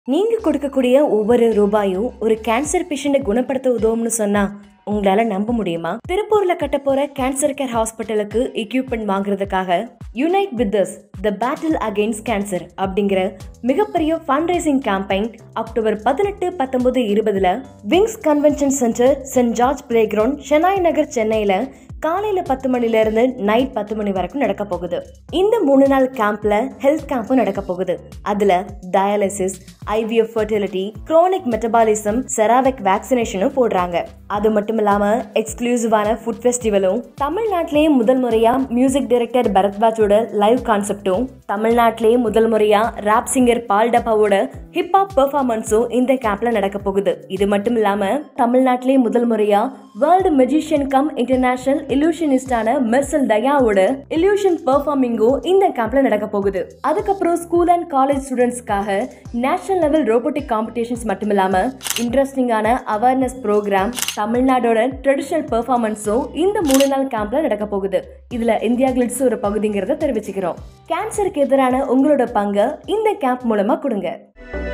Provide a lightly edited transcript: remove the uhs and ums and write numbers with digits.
நீங்க கொடுக்கக்கூடிய ஒவ்வொரு ரூபாயும் ஒரு கேன்சர் பேஷண்ட்டை குணப்படுத்த உதவும்னு சொன்னா உங்களால நம்ப முடியுமா? திருப்பூர்ல கட்ட போற கேன்சர் கேர் ஹாஸ்பிட்டலுக்கு எக்யூப்மெண்ட் வாங்குறதுக்காக unite with us the battle against cancer அப்படிங்கிற மிகப்பெரிய fund raising campaign October 18, 19, 20 wings convention centre, saint George play ground, Shenoy Nagar, சென்னையில காலையில 10 மணில இருந்து நைட் 10 மணி வரைக்கும் நடக்க போகுது. இந்த 3 நாள் கேம்ப்ல ஹெல்த் கேம்பும் நடக்க போகுது. அதுல dialysis, IVF fertility, chronic metabolism, cervical வேக்சினேஷனும் போடுறாங்க. அது மட்டும் இல்லாம எக்ஸ்க்ளூசிவான ஃபுட் ஃபெஸ்டிவலும், தமிழ்நாட்டிலேயே முதல் முறையா மியூசிக் டைரக்டர் பரத்வாஜோட லைவ் கான்செப்டும், தமிழ்நாட்டிலேயே முதல் முறையா ராப் சிங்கர் பால் டப்பாவோட ஹிப்ஹாப் பெர்ஃபார்மன்ஸும் இந்த கேம்ப்ல நடக்க போகுது. இது மட்டும் இல்லாம தமிழ்நாட்டிலேயே முதல் முறையா வேர்ல்டு மெஜிஷியன் கம் இன்டர்நேஷனல் இல்யூஷனிஸ்டான மெர்சல் தயாவோட இல்யூஷன் பெர்ஃபார்மிங்கும் இந்த கேம்ப்ல நடக்க போகுது. அதுக்கப்புறம் ஸ்கூல் அண்ட் காலேஜ் ஸ்டூடெண்ட்ஸ்க்காக நேஷனல் லெவல் ரோபோட்டிக் காம்படிஷன்ஸ் மட்டும் இல்லாம இன்ட்ரெஸ்டிங்கான அவேர்னஸ் ப்ரோக்ராம், தமிழ்நாடோட ட்ரெடிஷனல் பெர்ஃபார்மன்ஸும் இந்த 3 நாள் கேம்ப்ல நடக்க போகுது. இதுல இந்தியா கிளிட்ஸ் ஒரு பகுதிங்கிறத தெரிவிச்சுக்கிறோம். கேன்சருக்கு எதிரான உங்களோட பங்கை இந்த கேம்ப் மூலமா கொடுங்க.